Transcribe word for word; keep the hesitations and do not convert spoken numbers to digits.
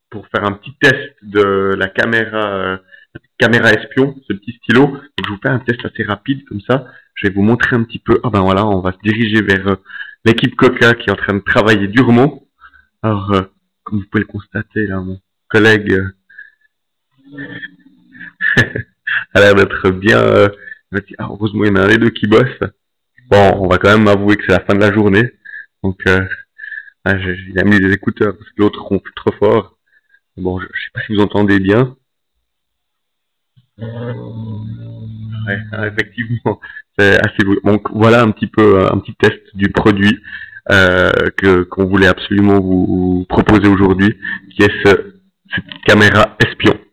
pour faire un petit test de la caméra, euh, caméra espion, ce petit stylo. Donc, je vous fais un test assez rapide comme ça. Je vais vous montrer un petit peu. Ah ben voilà, on va se diriger vers euh, l'équipe Coca qui est en train de travailler durement. Alors, euh, comme vous pouvez le constater, là, mon collègue euh, a l'air d'être bien. Euh, ah, heureusement, il y en a un des deux qui bosse. Bon, on va quand même avouer que c'est la fin de la journée. Donc, euh, ah, il a mis des écouteurs parce que l'autre ronfle trop fort. Bon, je, je sais pas si vous entendez bien. Ouais, ah, effectivement, c'est assez beau. Donc voilà un petit peu un petit test du produit euh, que qu'on voulait absolument vous proposer aujourd'hui, qui est ce, cette caméra espion.